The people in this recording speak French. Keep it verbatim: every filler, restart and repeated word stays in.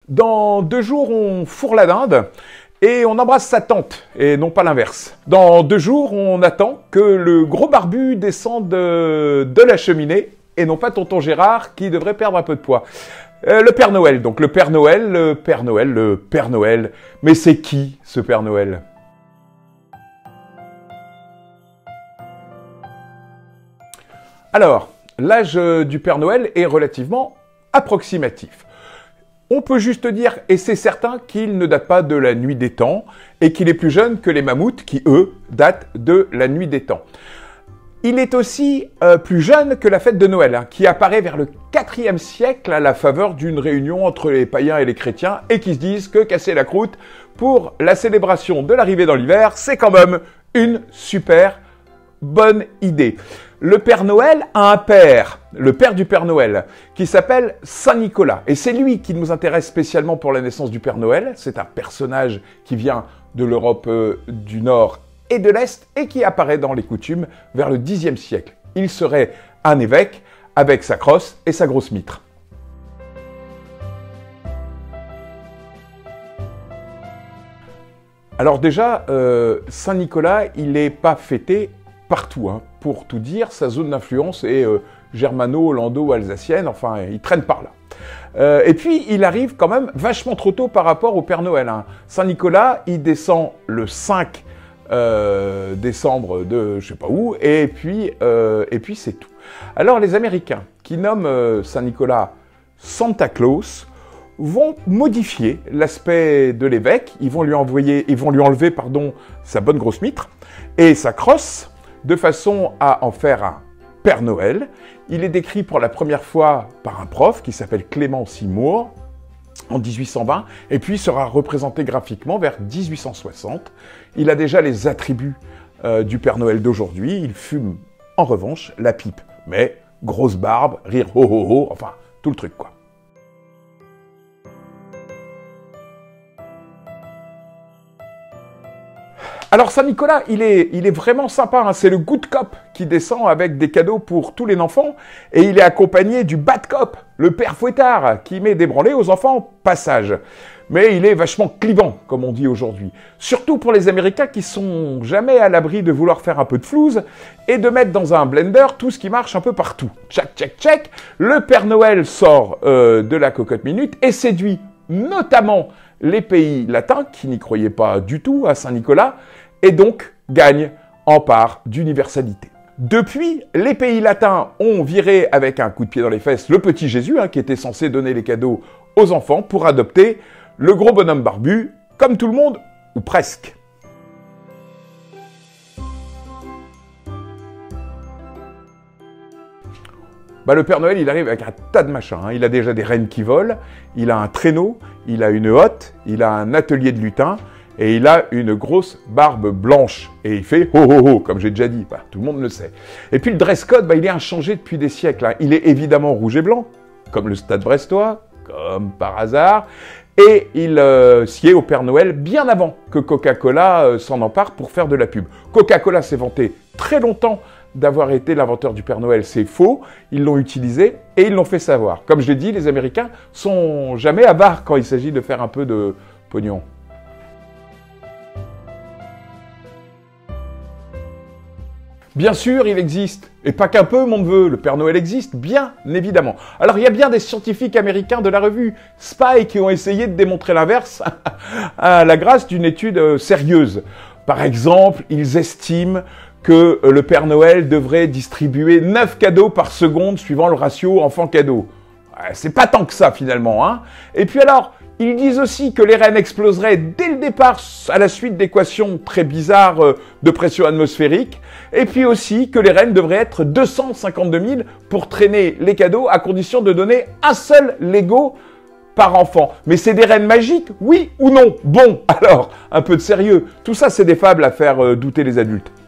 Dans deux jours, on fourre la dinde et on embrasse sa tante, et non pas l'inverse. Dans deux jours, on attend que le gros barbu descende de, de la cheminée, et non pas tonton Gérard qui devrait perdre un peu de poids. Euh, le Père Noël, donc le Père Noël, le Père Noël, le Père Noël. Mais c'est qui, ce Père Noël ? Alors, l'âge du Père Noël est relativement approximatif. On peut juste dire, et c'est certain, qu'il ne date pas de la nuit des temps, et qu'il est plus jeune que les mammouths, qui, eux, datent de la nuit des temps. Il est aussi euh, plus jeune que la fête de Noël, hein, qui apparaît vers le quatrième siècle à la faveur d'une réunion entre les païens et les chrétiens, et qui se disent que casser la croûte pour la célébration de l'arrivée dans l'hiver, c'est quand même une super bonne idée. Le Père Noël a un père, le père du Père Noël, qui s'appelle Saint Nicolas. Et c'est lui qui nous intéresse spécialement pour la naissance du Père Noël. C'est un personnage qui vient de l'Europe euh, du Nord et de l'Est et qui apparaît dans les coutumes vers le dixième siècle. Il serait un évêque avec sa crosse et sa grosse mitre. Alors déjà, euh, Saint Nicolas, il n'est pas fêté partout, hein. Pour tout dire, sa zone d'influence est euh, germano-hollando-alsacienne, enfin, il traîne par là. Euh, et puis, il arrive quand même vachement trop tôt par rapport au Père Noël, hein. Saint-Nicolas, il descend le cinq euh, décembre de je sais pas où, et puis, euh, et puis c'est tout. Alors, les Américains, qui nomment euh, Saint-Nicolas Santa Claus, vont modifier l'aspect de l'évêque, ils vont lui envoyer, ils vont lui enlever, pardon, sa bonne grosse mitre, et sa crosse, de façon à en faire un Père Noël. Il est décrit pour la première fois par un prof qui s'appelle Clément Seymour en dix-huit cent vingt, et puis sera représenté graphiquement vers dix-huit cent soixante. Il a déjà les attributs euh, du Père Noël d'aujourd'hui. Il fume en revanche la pipe, mais grosse barbe, rire ho ho ho, enfin tout le truc quoi. Alors Saint-Nicolas, il est, il est vraiment sympa, hein. C'est le good cop qui descend avec des cadeaux pour tous les enfants, et il est accompagné du bad cop, le père fouettard, qui met des branlées aux enfants passage. Mais il est vachement clivant, comme on dit aujourd'hui. Surtout pour les Américains qui sont jamais à l'abri de vouloir faire un peu de flouze et de mettre dans un blender tout ce qui marche un peu partout. Tchac, tchac, tchac. Le Père Noël sort euh, de la cocotte minute et séduit notamment les pays latins qui n'y croyaient pas du tout à Saint-Nicolas et donc gagnent en part d'universalité. Depuis, les pays latins ont viré avec un coup de pied dans les fesses le petit Jésus, hein, qui était censé donner les cadeaux aux enfants, pour adopter le gros bonhomme barbu, comme tout le monde, ou presque. Bah, le Père Noël, il arrive avec un tas de machins, hein. Il a déjà des rennes qui volent, il a un traîneau, il a une hotte, il a un atelier de lutin, et il a une grosse barbe blanche. Et il fait ho ho ho, comme j'ai déjà dit, bah, tout le monde le sait. Et puis le dress code, bah, il est inchangé depuis des siècles, hein. Il est évidemment rouge et blanc, comme le Stade brestois, comme par hasard. Et il euh, sied au Père Noël bien avant que Coca-Cola euh, s'en empare pour faire de la pub. Coca-Cola s'est vanté très longtemps d'avoir été l'inventeur du Père Noël, c'est faux, ils l'ont utilisé et ils l'ont fait savoir. Comme je l'ai dit, les Américains sont jamais avares quand il s'agit de faire un peu de pognon. Bien sûr, il existe, et pas qu'un peu, mon neveu, le Père Noël existe, bien évidemment. Alors, il y a bien des scientifiques américains de la revue Spy qui ont essayé de démontrer l'inverse à la grâce d'une étude sérieuse. Par exemple, ils estiment que le Père Noël devrait distribuer neuf cadeaux par seconde suivant le ratio enfant-cadeau. C'est pas tant que ça, finalement, hein. Et puis alors, ils disent aussi que les rennes exploseraient dès le départ à la suite d'équations très bizarres de pression atmosphérique. Et puis aussi que les rennes devraient être deux cent cinquante-deux mille pour traîner les cadeaux à condition de donner un seul Lego par enfant. Mais c'est des rennes magiques, oui ou non? Bon, alors, un peu de sérieux. Tout ça, c'est des fables à faire douter les adultes.